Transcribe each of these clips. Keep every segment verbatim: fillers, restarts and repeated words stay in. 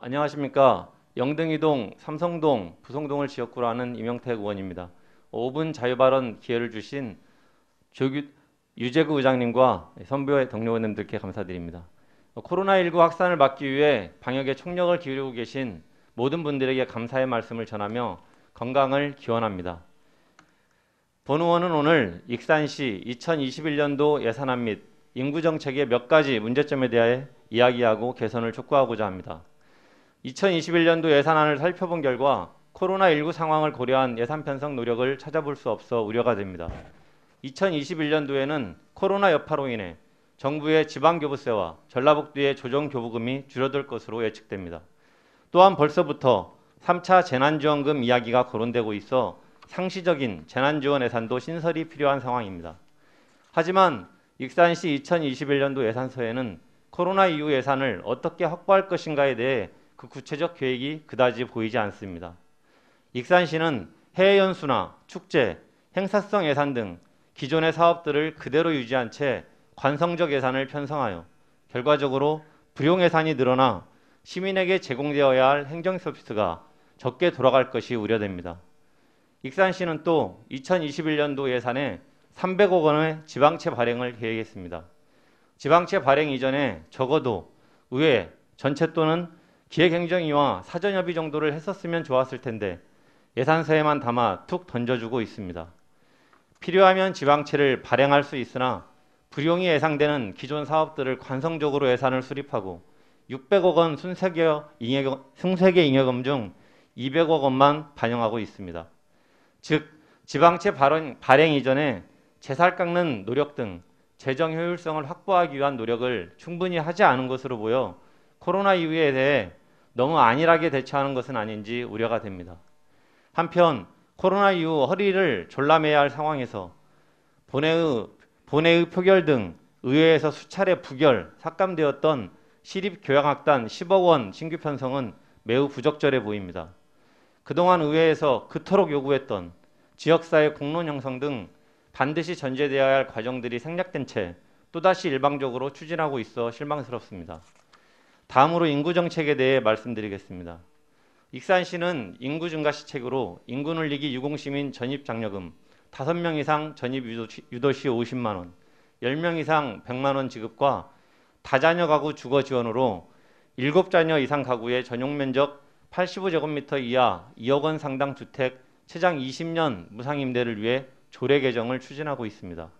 안녕하십니까. 영등이동, 삼성동, 부성동을 지역구로 하는 이명택 의원입니다. 오 분 자유발언 기회를 주신 조규, 유재구 의장님과 선배의 동료 의원님들께 감사드립니다. 코로나십구 확산을 막기 위해 방역에 총력을 기울이고 계신 모든 분들에게 감사의 말씀을 전하며 건강을 기원합니다. 본 의원은 오늘 익산시 이천이십일 년도 예산안 및 인구정책의 몇 가지 문제점에 대해 이야기하고 개선을 촉구하고자 합니다. 이천이십일 년도 예산안을 살펴본 결과 코로나십구 상황을 고려한 예산 편성 노력을 찾아볼 수 없어 우려가 됩니다. 이천이십일 년도에는 코로나 여파로 인해 정부의 지방교부세와 전라북도의 조정교부금이 줄어들 것으로 예측됩니다. 또한 벌써부터 삼 차 재난지원금 이야기가 거론되고 있어 상시적인 재난지원 예산도 신설이 필요한 상황입니다. 하지만 익산시 이천이십일 년도 예산서에는 코로나 이후 예산을 어떻게 확보할 것인가에 대해 그 구체적 계획이 그다지 보이지 않습니다. 익산시는 해외 연수나 축제, 행사성 예산 등 기존의 사업들을 그대로 유지한 채 관성적 예산을 편성하여 결과적으로 불용 예산이 늘어나 시민에게 제공되어야 할 행정 서비스가 적게 돌아갈 것이 우려됩니다. 익산시는 또 이천이십일 년도 예산에 삼백억 원의 지방채 발행을 계획했습니다. 지방채 발행 이전에 적어도 의회 전체 또는 기획행정위와 사전협의 정도를 했었으면 좋았을 텐데 예산서에만 담아 툭 던져주고 있습니다. 필요하면 지방채를 발행할 수 있으나 불용이 예상되는 기존 사업들을 관성적으로 예산을 수립하고 육백억 원 순세계 잉여금, 순세계 잉여금 중 이백억 원만 반영하고 있습니다. 즉 지방채 발행, 발행 이전에 제살 깎는 노력 등 재정 효율성을 확보하기 위한 노력을 충분히 하지 않은 것으로 보여 코로나 이후에 대해 너무 안일하게 대처하는 것은 아닌지 우려가 됩니다. 한편 코로나 이후 허리를 졸라매야 할 상황에서 본회의, 본회의 표결 등 의회에서 수차례 부결, 삭감되었던 시립교양학단 십억 원 신규 편성은 매우 부적절해 보입니다. 그동안 의회에서 그토록 요구했던 지역사회 공론 형성 등 반드시 전제되어야 할 과정들이 생략된 채 또다시 일방적으로 추진하고 있어 실망스럽습니다. 다음으로 인구정책에 대해 말씀드리겠습니다. 익산시는 인구 증가 시책으로 인구 늘리기 유공시민 전입장려금 다섯 명 이상 전입 유도시 오십만 원, 열 명 이상 백만 원 지급과 다자녀 가구 주거 지원으로 일곱 자녀 이상 가구의 전용면적 팔십오 제곱미터 이하 이억 원 상당 주택 최장 이십 년 무상임대를 위해 조례 개정을 추진하고 있습니다.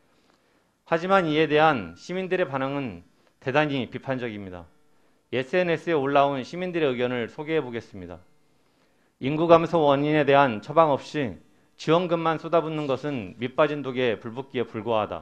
하지만 이에 대한 시민들의 반응은 대단히 비판적입니다. 에스엔에스에 올라온 시민들의 의견을 소개해 보겠습니다. 인구 감소 원인에 대한 처방 없이 지원금만 쏟아붓는 것은 밑빠진 독에 불붙기에 불과하다.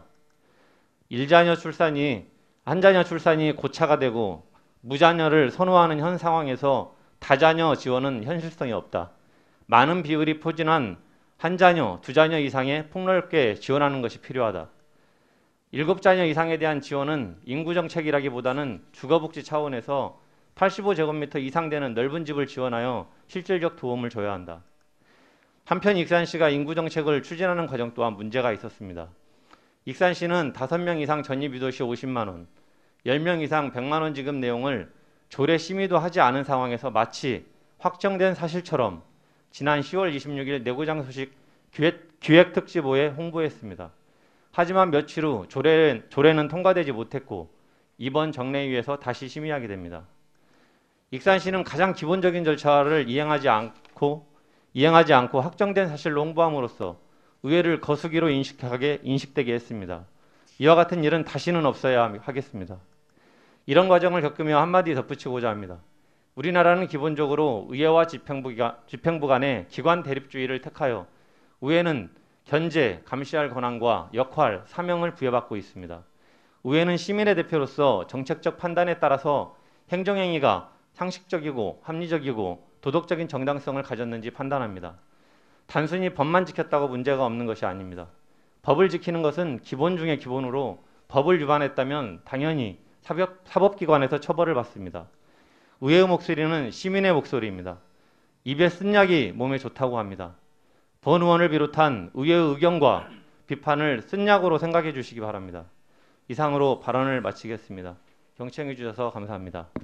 일자녀 출산이 한자녀 출산이 고차가 되고 무자녀를 선호하는 현 상황에서 다자녀 지원은 현실성이 없다. 많은 비율이 포진한 한자녀, 두자녀 이상에 폭넓게 지원하는 것이 필요하다. 일곱 자녀 이상에 대한 지원은 인구정책이라기보다는 주거복지 차원에서 팔십오 제곱미터 이상 되는 넓은 집을 지원하여 실질적 도움을 줘야 한다. 한편 익산시가 인구정책을 추진하는 과정 또한 문제가 있었습니다. 익산시는 다섯 명 이상 전입유도시 오십만 원, 열 명 이상 백만 원 지급 내용을 조례 심의도 하지 않은 상황에서 마치 확정된 사실처럼 지난 시월 이십육일 내구장 소식 기획, 기획특집호에 홍보했습니다. 하지만 며칠 후 조례는, 조례는 통과되지 못했고 이번 정례위에서 다시 심의하게 됩니다. 익산시는 가장 기본적인 절차를 이행하지 않고 이행하지 않고 확정된 사실로 홍보함으로써 의회를 거수기로 인식하게 인식되게 했습니다. 이와 같은 일은 다시는 없어야 하겠습니다. 이런 과정을 겪으며 한마디 덧붙이고자 합니다. 우리나라는 기본적으로 의회와 집행부, 집행부 간의 기관 대립주의를 택하여 의회는 견제, 감시할 권한과 역할, 사명을 부여받고 있습니다. 의회는 시민의 대표로서 정책적 판단에 따라서 행정행위가 상식적이고 합리적이고 도덕적인 정당성을 가졌는지 판단합니다. 단순히 법만 지켰다고 문제가 없는 것이 아닙니다. 법을 지키는 것은 기본 중의 기본으로 법을 위반했다면 당연히 사법, 사법기관에서 처벌을 받습니다. 의회의 목소리는 시민의 목소리입니다. 입에 쓴 약이 몸에 좋다고 합니다. 본 의원을 비롯한 의회의 의견과 비판을 쓴 약으로 생각해 주시기 바랍니다. 이상으로 발언을 마치겠습니다. 경청해 주셔서 감사합니다.